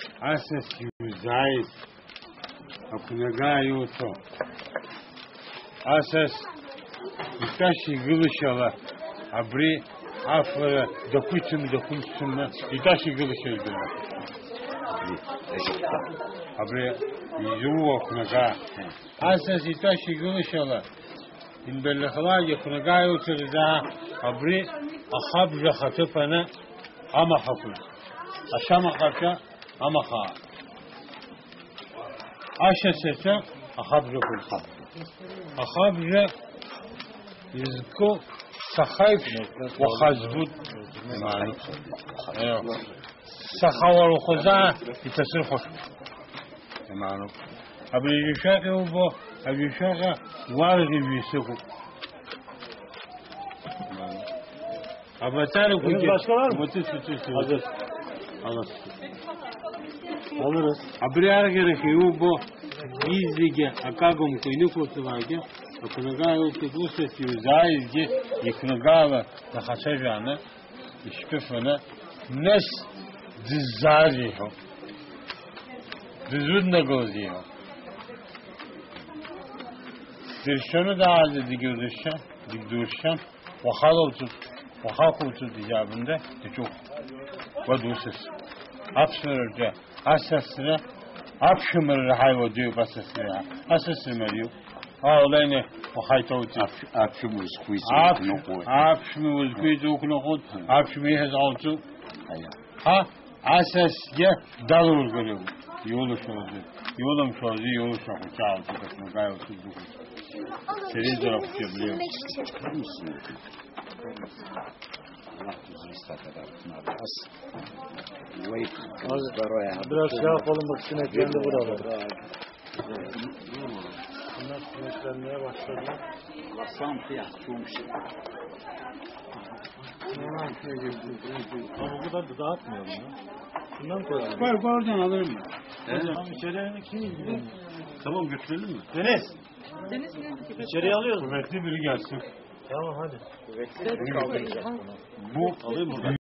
Asas yüzayız. Apınagayı oto. Asas itaşı gılışala. Abri afara dokuysun itaşı gılışala. Abri yüzüğü okunaga. Asas itaşı gılışala. İnbelliğler yapınagayı oturda. Abri ahabra hatıfana ama hafız. Aşama karşı ama ha. Aşesese ahabra kul. Ahabra rizku sahayf ve hazbut. Malum. Evet. Sahavar ve khuza itasir hoş. Malum. Abri yüşaki bu. Abri yüşaki vargi büyüsü. Abatarı Bunun başka var mı? Hazır. Alırız. Abriyar gerekiyor bu izlige akagom koyunu kurtulacak. Akınagaya uçuşu yüzayizge yıkınagala da haşajana işpefana nes dizariho. Dizudna goziho. Dirşonu da halde digdurşan وخاطر تجابنده تشوف ودوسس أبشر جا أساسنا أبشمر هاي وديو بسسنا أساس مريو أولينه وخايتوتي أبشمر سكويز أبشمر سكويز وكنقود أبشمر هزعوتو ها أساس جا دلور قليو يولم شوزي يولم شوزي چاو تكتنا قايو تدوكو سريز دارا كتبليو Biraz şey yapalım bak sineklendi buralar. Bunlar sineklenmeye başladı. Ama bu kadar da dağıtmayalım ya. Bundan koyalım. Var oradan alırım mı? Tamam içeriye kim ilgileniyor? Tamam götürelim mi? Deniz İçeriye alıyoruz mu? Kuvvetli biri gelsin. Tamam hadi. Bu alayım mı?